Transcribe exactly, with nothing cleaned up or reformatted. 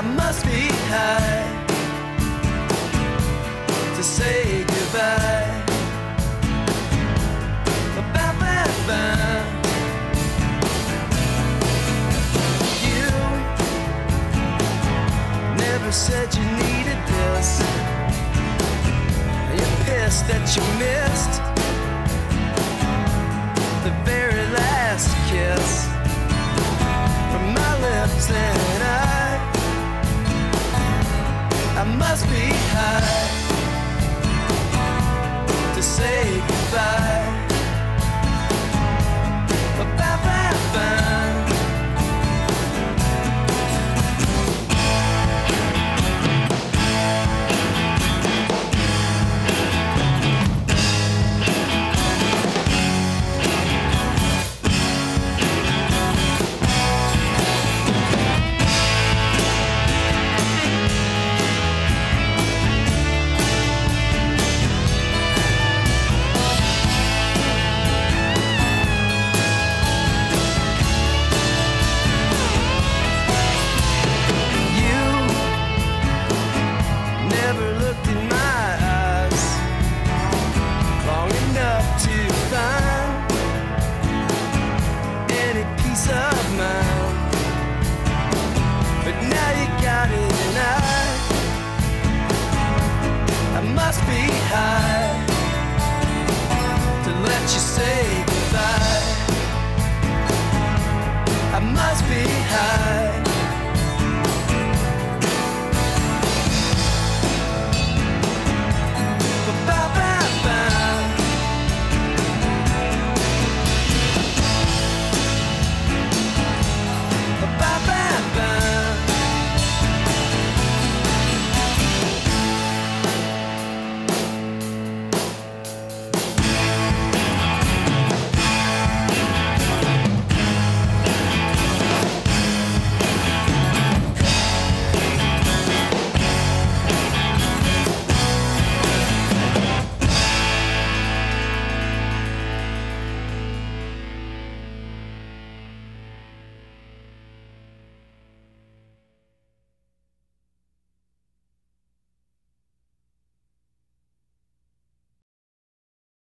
I must be high to say goodbye. Ba, ba, ba. You never said you needed this. You're pissed that you missed the very last kiss from my lips, and I I must be high to say goodbye. Ba, ba, ba, ba. Must be high to let you say goodbye. I must be high